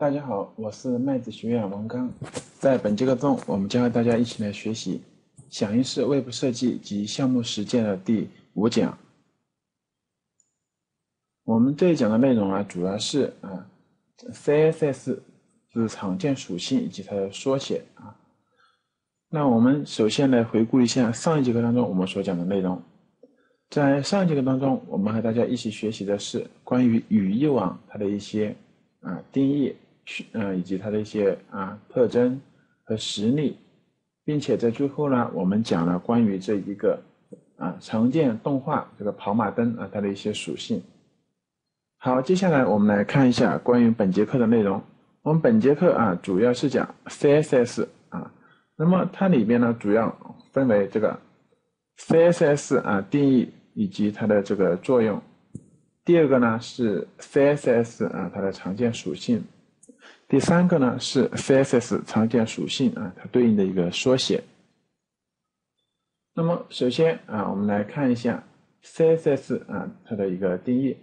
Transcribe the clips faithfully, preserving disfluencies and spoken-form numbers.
大家好，我是麦子学院王刚。在本节课中，我们将和大家一起来学习响应式外部设计及项目实践的第五讲。我们这一讲的内容啊，主要是啊 C S S 是常见属性以及它的缩写啊。那我们首先来回顾一下上一节课当中我们所讲的内容。在上一节课当中，我们和大家一起学习的是关于语义网它的一些啊定义，嗯，以及它的一些啊特征和实例，并且在最后呢，我们讲了关于这一个啊常见动画这个跑马灯啊它的一些属性。好，接下来我们来看一下关于本节课的内容。我们本节课啊主要是讲 C S S 啊，那么它里边呢主要分为这个 C S S 啊定义以及它的这个作用。第二个呢是 C S S 啊它的常见属性。第三个呢是 C S S 常见属性啊它对应的一个缩写。那么首先啊我们来看一下 C S S 啊它的一个定义。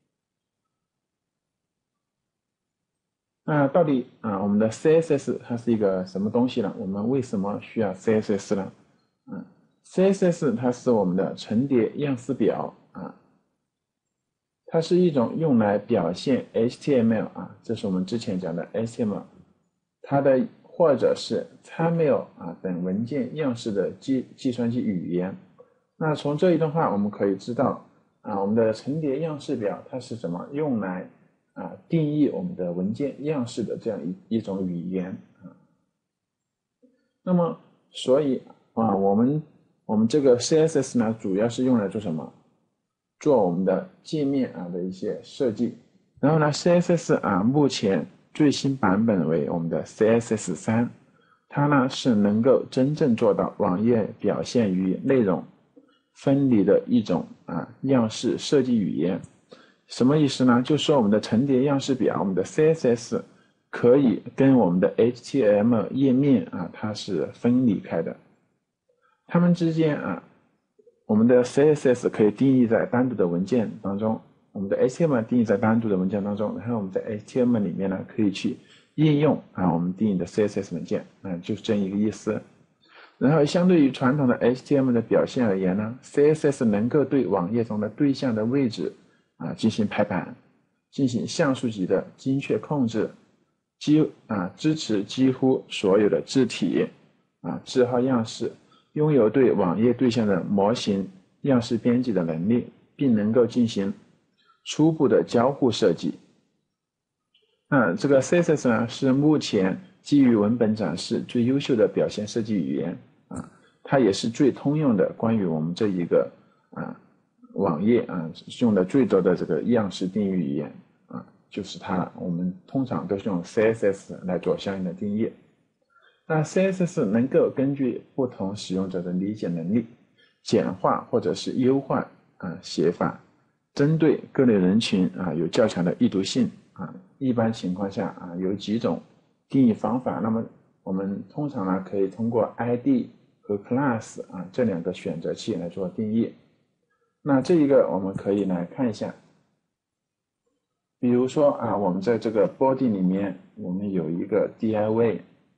那到底啊，我们的 C S S 它是一个什么东西呢？我们为什么需要 C S S 呢？嗯 C S S 它是我们的层叠样式表啊，它是一种用来表现 H T M L 啊，这是我们之前讲的 H T M L， 它的或者是 X M L 啊等文件样式的计计算机语言。那从这一段话我们可以知道啊，我们的层叠样式表它是什么？用来啊，定义我们的文件样式的这样一一种语言啊。那么，所以啊，我们我们这个 C S S 呢，主要是用来做什么？做我们的界面啊的一些设计。然后呢 ，C S S 啊，目前最新版本为我们的 C S S 三，它呢是能够真正做到网页表现与内容分离的一种啊样式设计语言。什么意思呢？就说我们的层叠样式表，我们的 C S S 可以跟我们的 H T M L 页面啊，它是分离开的。它们之间啊，我们的 C S S 可以定义在单独的文件当中，我们的 H T M L 定义在单独的文件当中，然后我们在 H T M L 里面呢，可以去应用啊我们定义的 C S S 文件，啊，就是这样一个意思。然后，相对于传统的 H T M L 的表现而言呢 ，C S S 能够对网页中的对象的位置啊进行排版，进行像素级的精确控制，几啊支持几乎所有的字体啊字号样式，拥有对网页对象的模型样式编辑的能力，并能够进行初步的交互设计。那这个 C S S 呢，是目前基于文本展示最优秀的表现设计语言啊，它也是最通用的关于我们这一个啊网页啊用的最多的这个样式定义语言啊，就是它。我们通常都是用 C S S 来做相应的定义。那 C S S 能够根据不同使用者的理解能力，简化或者是优化啊写法，针对各类人群啊有较强的易读性啊。一般情况下啊有几种定义方法。那么我们通常呢可以通过 I D 和 class 啊这两个选择器来做定义。那这一个我们可以来看一下，比如说啊我们在这个 body 里面我们有一个 D I V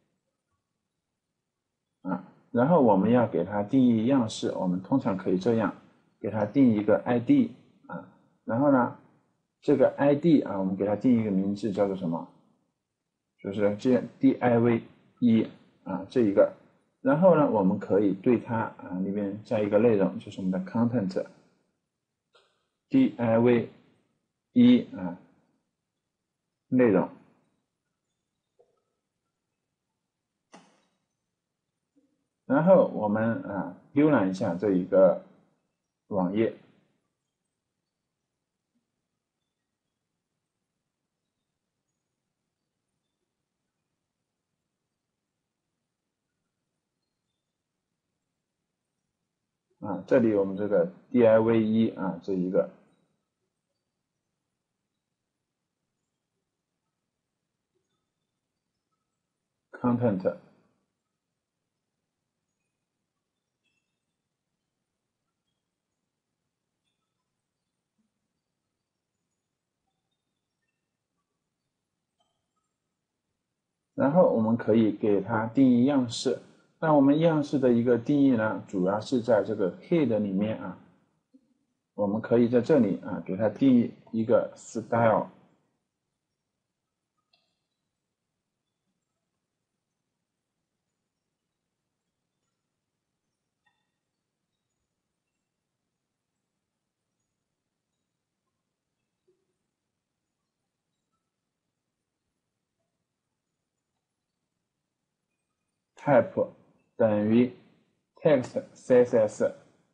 啊，然后我们要给它定义样式，我们通常可以这样给它定义一个 I D 啊，然后呢这个 I D 啊，我们给它定义一个名字叫做什么？就是这 D I V 一啊这一个，然后呢我们可以对它啊里面加一个内容，就是我们的 content D I V 一啊内容。然后我们啊浏览一下这一个网页，啊，这里我们这个 D I V 一啊这一个content。 然后我们可以给它定义样式。那我们样式的一个定义呢，主要是在这个 head 里面啊，我们可以在这里啊给它定义一个 style。type 等于 text C S S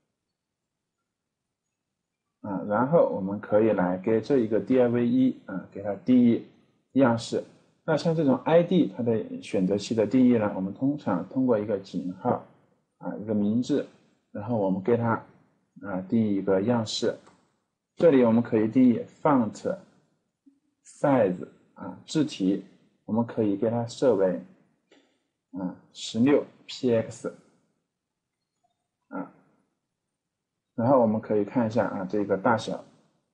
啊，然后我们可以来给这一个 div 一啊，给它定义样式。那像这种 I D 它的选择器的定义呢，我们通常通过一个井号啊，一个名字，然后我们给它啊定义一个样式。这里我们可以定义 font size 啊，字体我们可以给它设为啊十六 P X 啊，然后我们可以看一下啊这个大小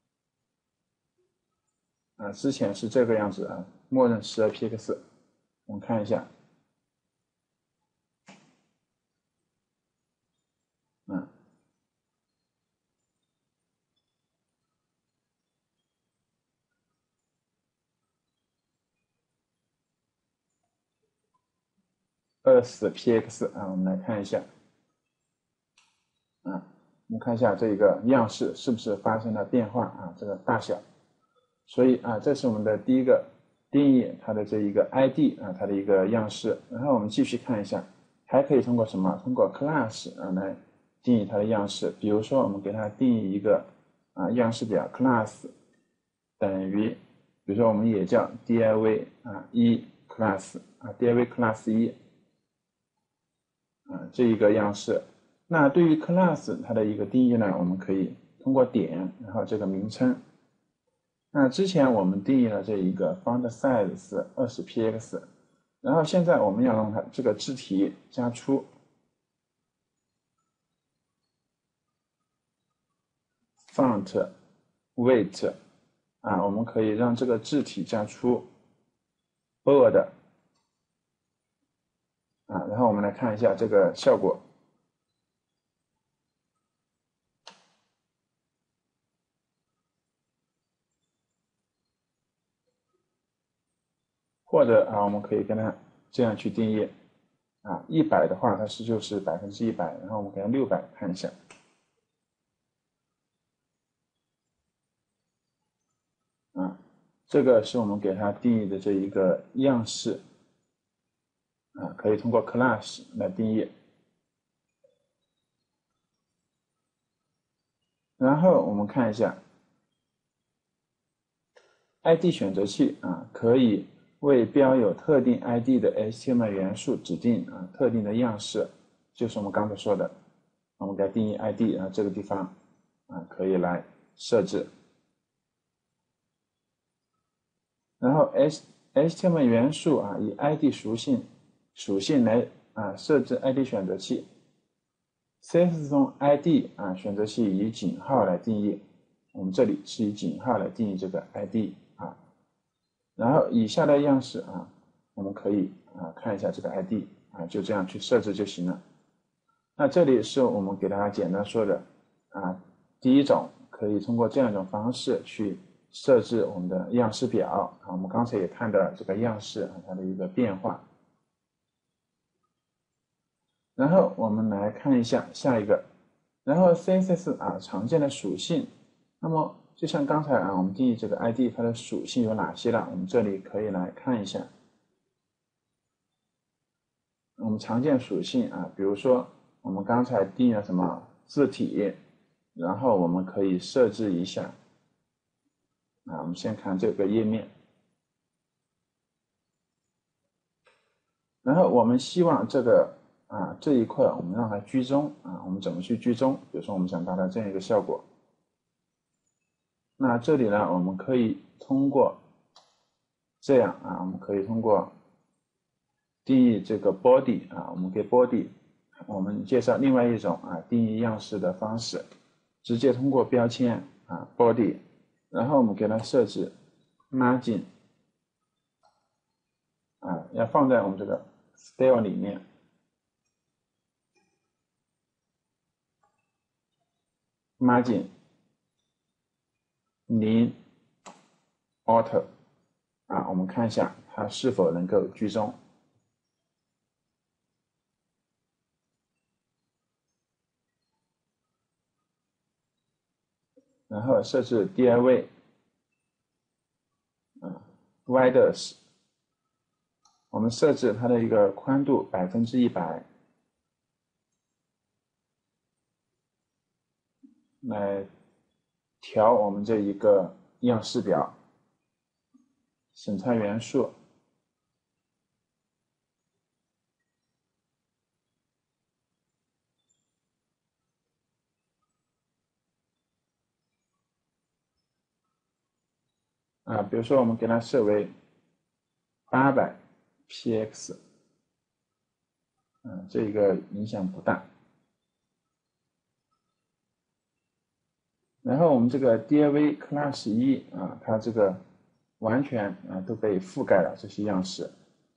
啊，之前是这个样子啊，默认十二 P X， 我们看一下，嗯，二十 P X 啊，我们来看一下，啊，我们看一下这个样式是不是发生了变化啊，这个大小。所以啊，这是我们的第一个定义它的这一个 I D 啊，它的一个样式。然后我们继续看一下，还可以通过什么？通过 class 啊来定义它的样式。比如说，我们给它定义一个啊样式表 class 等于，比如说我们也叫 div 啊一 class 啊 div class 一啊这一个样式。那对于 class 它的一个定义呢，我们可以通过点，然后这个名称。那之前我们定义了这一个 font size 是 二十 P X， 然后现在我们要让它这个字体加粗 font weight 啊，我们可以让这个字体加粗 bold 啊，然后我们来看一下这个效果。或者啊，我们可以跟它这样去定义啊，一百的话它是就是百分之一百，然后我们给它六百看一下。啊，这个是我们给它定义的这一个样式啊，可以通过 class 来定义。然后我们看一下 I D 选择器啊，可以为标有特定 I D 的 H T M L 元素指定啊特定的样式，就是我们刚才说的，我们给它定义 I D 啊，这个地方啊可以来设置。然后 H HTML 元素啊以 I D 属性属性来啊设置 I D 选择器。C S S 中 I D 啊选择器以井号来定义，我们这里是以井号来定义这个 I D 啊。然后以下的样式啊，我们可以啊看一下这个 I D 啊，就这样去设置就行了。那这里是我们给大家简单说的啊，第一种可以通过这样一种方式去设置我们的样式表啊，我们刚才也看到这个样式啊它的一个变化。然后我们来看一下下一个，然后 C S S 啊常见的属性，那么就像刚才啊我们定义这个 I D 它的属性有哪些了，我们这里可以来看一下。我们常见属性啊，比如说我们刚才定义了什么字体，然后我们可以设置一下啊，我们先看这个页面，然后我们希望这个啊这一块我们让它居中啊，我们怎么去居中？比如说我们想达到这样一个效果，那这里呢，我们可以通过这样啊，我们可以通过定义这个 body 啊，我们给 body 我们介绍另外一种啊定义样式的方式，直接通过标签啊 body， 然后我们给它设置 margin 啊啊，要放在我们这个 style 里面。margin 零 auto 啊，我们看一下它是否能够居中。然后设置第二位，啊 ，width， 我们设置它的一个宽度百分之一百，来调我们这一个样式表。审查元素，啊，比如说我们给它设为八百 P X， 嗯，这个影响不大。然后我们这个 D I V Class 一啊，它这个完全啊都被覆盖了这些样式。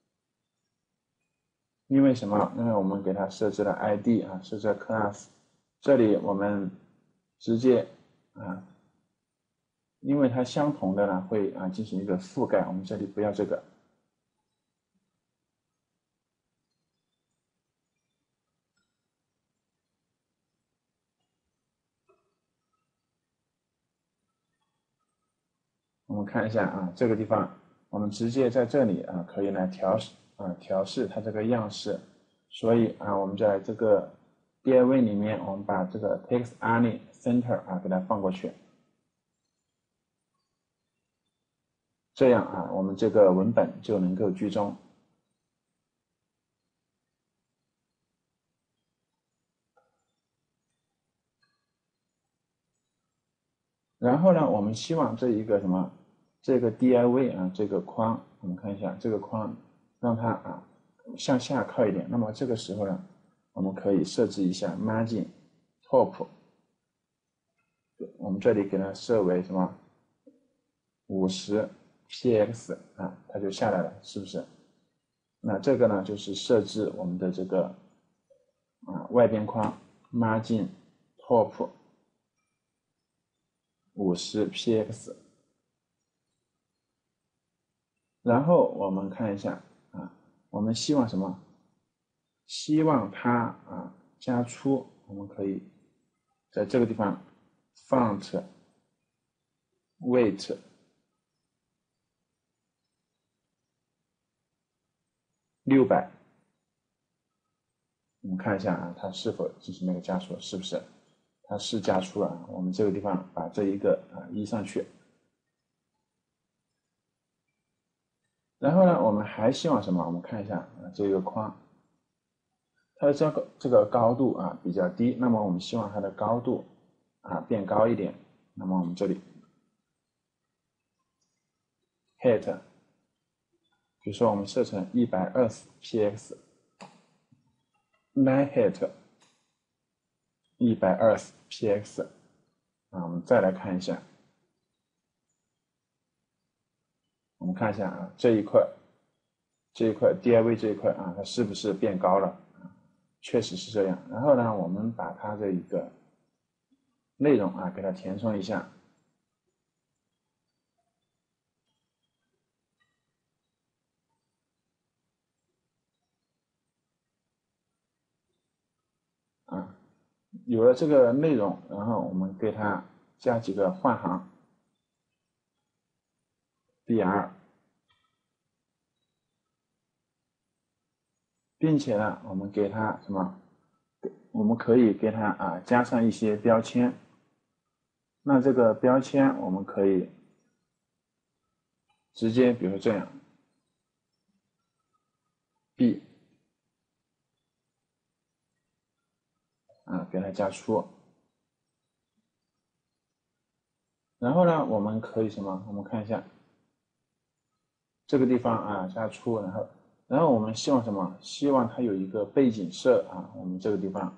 因为什么？因为我们给它设置了 I D 啊，设置了 class， 这里我们直接啊，因为它相同的呢会啊进行一个覆盖，我们这里不要这个。我们看一下啊，这个地方我们直接在这里啊可以来调啊调试它这个样式，所以啊我们在这个第二位里面，我们把这个 text align center 啊给它放过去。这样啊，我们这个文本就能够居中。然后呢，我们希望这一个什么，这个 D I V 啊，这个框，我们看一下这个框，让它啊向下靠一点。那么这个时候呢，我们可以设置一下 margin top， 我们这里给它设为什么五十 P X 啊，它就下来了，是不是？那这个呢，就是设置我们的这个啊外边框 margin top 五十 P X， 然后我们看一下啊，我们希望什么？希望它啊加粗，我们可以在这个地方 font weight 六百，我们看一下啊，它是否进行那个加粗，是不是？它是加粗了，我们这个地方把这一个啊移上去。然后呢，我们还希望什么？我们看一下啊，这个框，它的这个这个高度啊比较低，那么我们希望它的高度啊变高一点。那么我们这里 height， 比如说我们设成一百二十 P X， line height 一百二十 P X， 啊，我们再来看一下，我们看一下啊，这一块，这一块 D I V 这一块啊，它是不是变高了？确实是这样。然后呢，我们把它这一个内容啊给它填充一下。啊，有了这个内容，然后我们给它加几个换行 B R， 并且呢，我们给它什么？我们可以给它啊加上一些标签。那这个标签我们可以直接，比如这样 B 啊，给它加粗。然后呢，我们可以什么？我们看一下这个地方啊，加粗，然后，然后我们希望什么？希望它有一个背景色啊，我们这个地方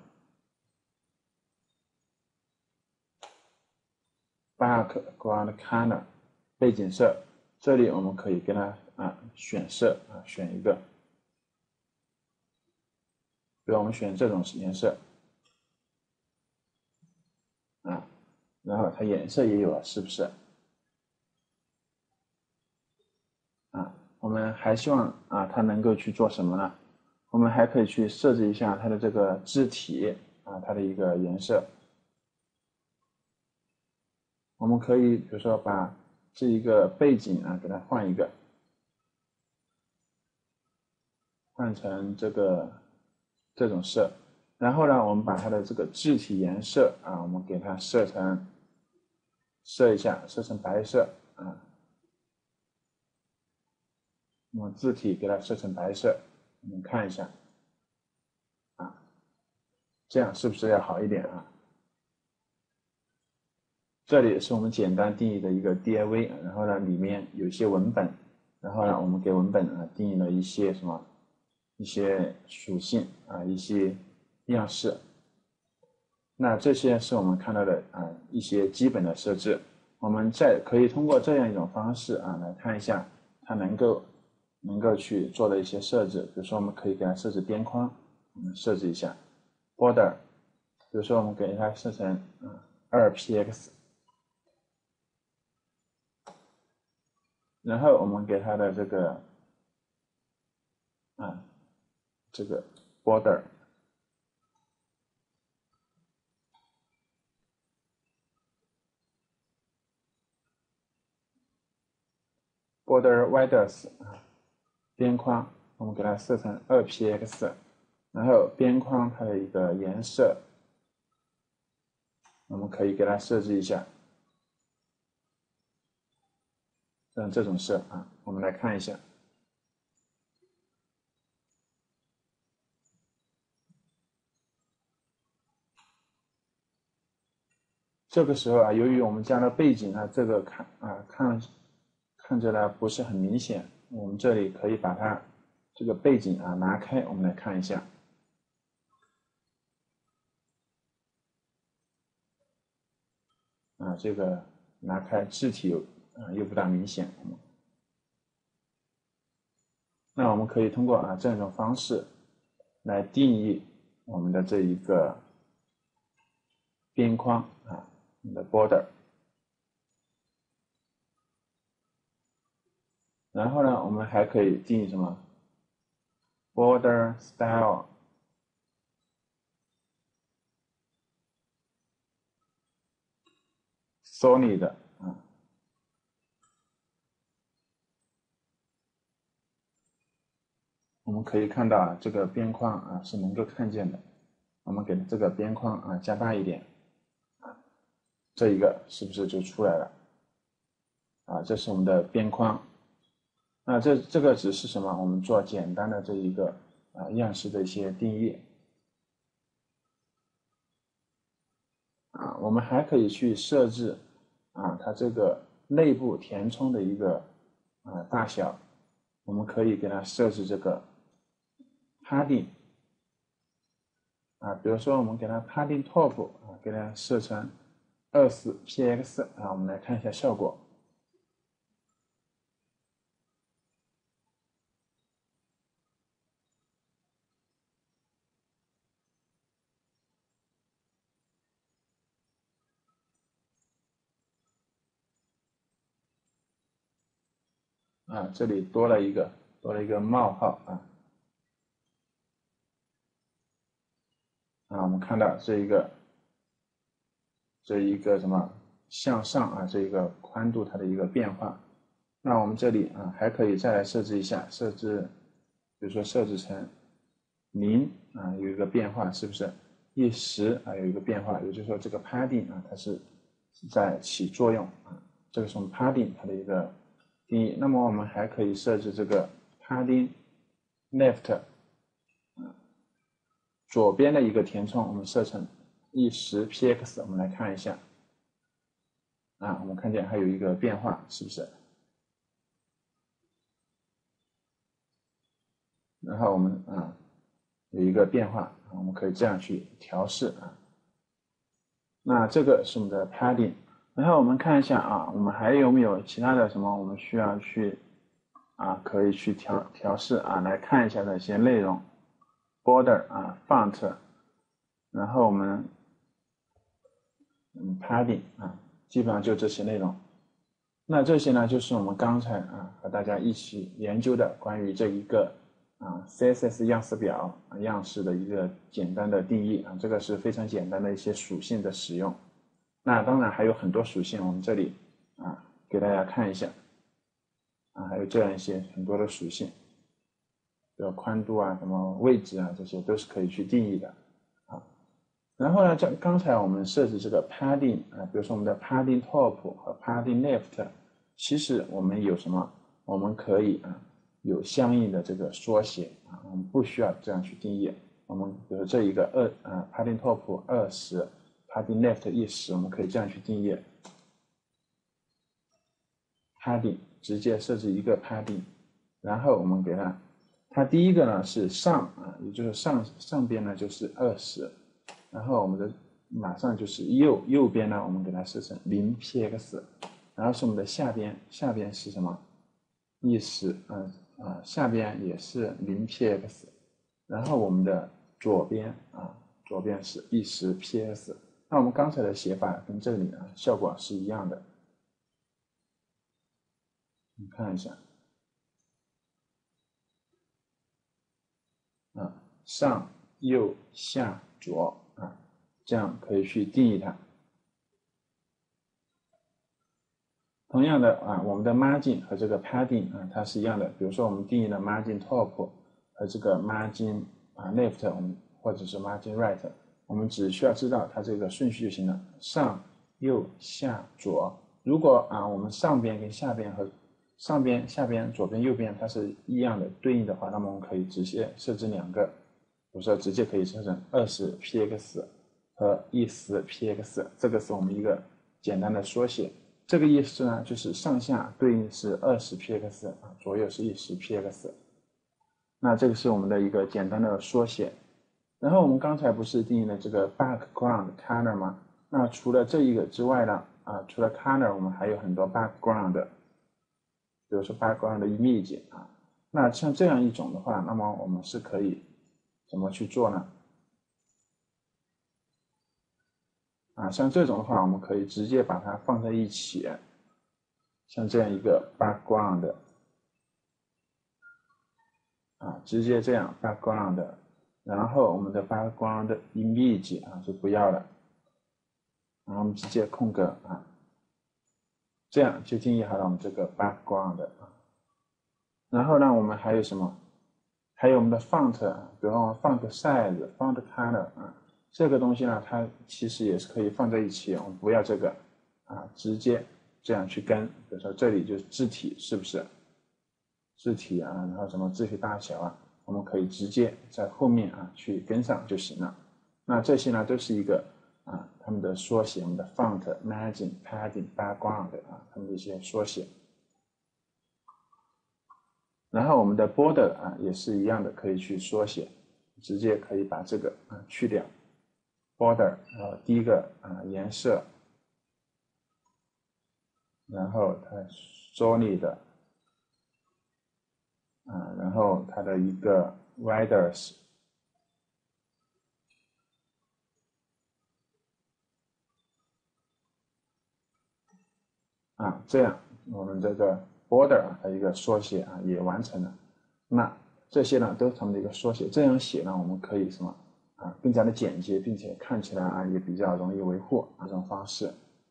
background color 背景色，这里我们可以给它啊选色啊， 选一个，比如我们选这种颜色，啊，然后它颜色也有了，是不是？啊，我们还希望啊它能够去做什么呢？我们还可以去设置一下它的这个字体啊，它的一个颜色。我们可以比如说把这一个背景啊给它换一个，换成这个这种色，然后呢，我们把它的这个字体颜色啊，我们给它设成设一下，设成白色啊。那么字体给它设成白色，我们看一下啊，这样是不是要好一点啊？这里是我们简单定义的一个 D I V， 然后呢，里面有一些文本，然后呢，我们给文本啊定义了一些什么一些属性啊，一些样式。那这些是我们看到的啊一些基本的设置。我们再可以通过这样一种方式啊来看一下它能够能够去做的一些设置。比如说，我们可以给它设置边框，我们设置一下 border， 比如说我们给它设成啊二 P X。然后我们给它的这个啊，这个 border border width 啊，边框我们给它设成二 P X， 然后边框它的一个颜色，我们可以给它设置一下，像这种色啊，我们来看一下。这个时候啊，由于我们加了背景呢，这个看啊看看着呢不是很明显，我们这里可以把它这个背景啊拿开，我们来看一下。啊，这个拿开字体有啊又不大明显。那我们可以通过啊这样一种方式来定义我们的这一个边框啊，我们的 border。然后呢，我们还可以定义什么 border style。solid 啊，我们可以看到啊，这个边框啊是能够看见的。我们给这个边框啊加大一点，啊，这一个是不是就出来了？啊，这是我们的边框。那这这个只是什么？我们做简单的这一个啊样式的一些定义。啊，我们还可以去设置啊它这个内部填充的一个啊大小，我们可以给它设置这个 padding。啊，比如说我们给它 padding top 啊，给它设成二十 P X 啊，我们来看一下效果。啊，这里多了一个多了一个冒号啊。啊，我们看到这一个这一个什么向上啊，这一个宽度它的一个变化。那我们这里啊还可以再来设置一下，设置比如说设置成零啊有一个变化，是不是？一十啊有一个变化，也就是说这个 padding 啊它是在起作用啊，这个是我们 padding 它的一个定义。那么我们还可以设置这个 padding left 啊，左边的一个填充我们设成一十 P X， 我们来看一下啊，我们看见还有一个变化，是不是？然后我们啊有一个变化，我们可以这样去调试啊。那这个是我们的 padding， 然后我们看一下啊，我们还有没有其他的什么我们需要去啊，可以去调调试啊，来看一下这些内容 ，border 啊 ，font， 然后我们嗯 padding 啊，基本上就这些内容。那这些呢，就是我们刚才啊和大家一起研究的关于这一个啊 C S S 样式表啊样式的一个简单的定义啊，这个是非常简单的一些属性的使用。那当然还有很多属性，我们这里啊给大家看一下啊，还有这样一些很多的属性，比如宽度啊、什么位置啊，这些都是可以去定义的啊。然后呢，像刚才我们设置这个 padding 啊，比如说我们的 padding top 和 padding left， 其实我们有什么？我们可以啊有相应的这个缩写啊，我们不需要这样去定义。我们比如这一个二啊 padding top 二十 padding left 一十，我们可以这样去定义 padding， 直接设置一个 padding， 然后我们给它，它第一个呢是上啊，也就是上上边呢就是二十。然后我们的马上就是右右边呢，我们给它设成零 P X， 然后是我们的下边，下边是什么？一十，嗯啊，下边也是零 P X， 然后我们的左边啊，左边是一十 P X。那我们刚才的写法跟这里啊效果是一样的，你看一下，啊，上右下左啊。这样可以去定义它。同样的啊，我们的 margin 和这个 padding 啊，它是一样的。比如说我们定义的 margin top 和这个 margin 啊 left， 我们或者是 margin right， 我们只需要知道它这个顺序就行了。上、右、下、左。如果啊我们上边跟下边和上边、下边、左边、右边它是一样的对应的话，那么我们可以直接设置两个，比如说直接可以设成二十 P X。和一十 P X， 这个是我们一个简单的缩写。这个意思呢，就是上下对应是二十 P X 啊，左右是一十 P X。那这个是我们的一个简单的缩写。然后我们刚才不是定义了这个 background color 吗？那除了这一个之外呢，啊，除了 color， 我们还有很多 background， 比如说 background image 啊。那像这样一种的话，那么我们是可以怎么去做呢？啊，像这种的话，我们可以直接把它放在一起，像这样一个 background， 啊，直接这样 background， 然后我们的 background image 啊就不要了，然后我们直接空格啊，这样就定义好了我们这个 background 啊。然后呢，我们还有什么？还有我们的 font， 比如说 font size、font color 啊。这个东西呢，它其实也是可以放在一起，我们不要这个啊，直接这样去跟。比如说这里就是字体，是不是？字体啊，然后什么字体大小啊，我们可以直接在后面啊去跟上就行了。那这些呢，都是一个啊它们的缩写，我们的 font、margin、padding、background 啊，它们的一些缩写。然后我们的 border 啊也是一样的，可以去缩写，直接可以把这个啊去掉。border， 然后第一个啊颜色，然后它 solid 啊，然后它的一个 riders 啊，这样我们这个 border 的一个缩写啊也完成了。那这些呢都是它们的一个缩写，这样写呢我们可以什么啊更加的简洁，并且看起来啊也比较容易维护啊这种方式。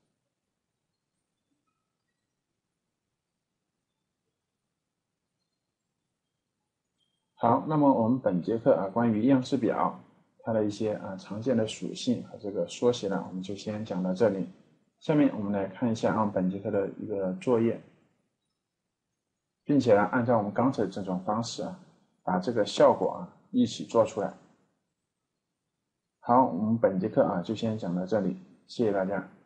好，那么我们本节课啊关于样式表它的一些啊常见的属性和这个缩写呢，我们就先讲到这里。下面我们来看一下啊本节课的一个作业，并且呢按照我们刚才这种方式啊，把这个效果啊一起做出来。好，我们本节课啊就先讲到这里，谢谢大家。